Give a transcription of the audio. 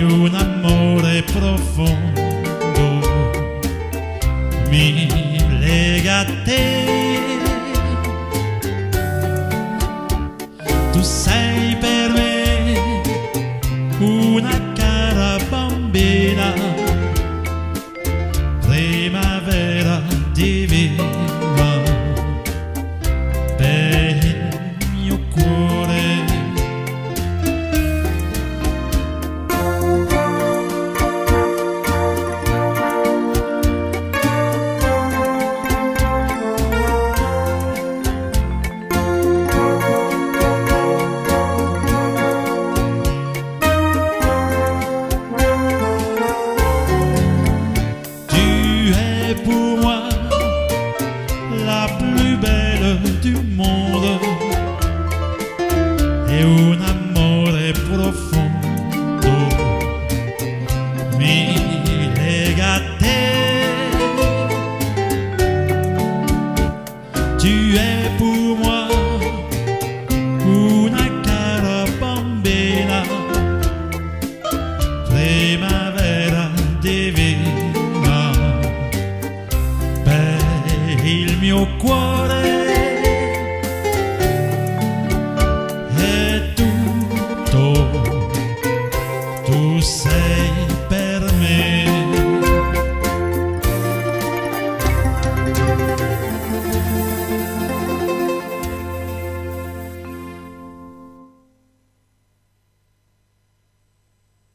e un amore profondo mi lega a te. Tu sei per me una cara bambina, primavera divina per il mio cuore. Pour moi la plus belle du monde e un amore profondo mi lega a te. Tu es pour moi una cara bambina, primavera divina il mio cuore è tutto, tu sei per me.